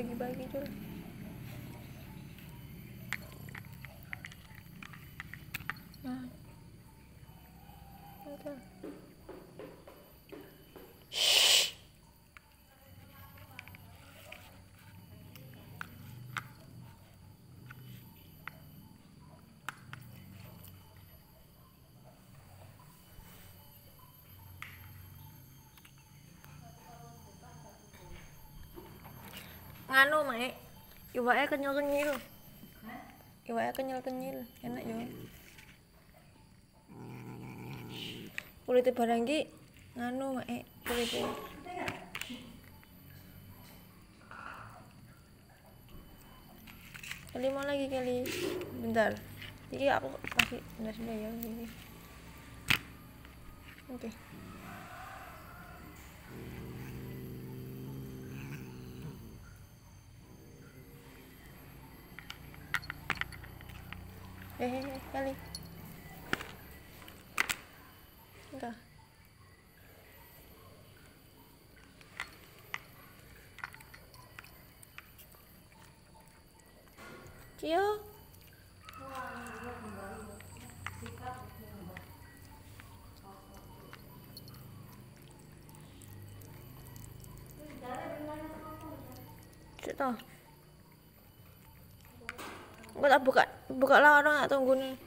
bagi-bagi Jul. Nah, udah. Nganu mek, iwake kenyil-kenyil. Iwake kenyil-kenyil, enak yo. Kulite barang iki nganu mek, kulite. Kali mau lagi kali. Bentar. Iki aku kasih bentar ya ini. Oke. Kali. Enggak. Cio. Cek toh. Enggak tak buka lah orang tak tunggu nih.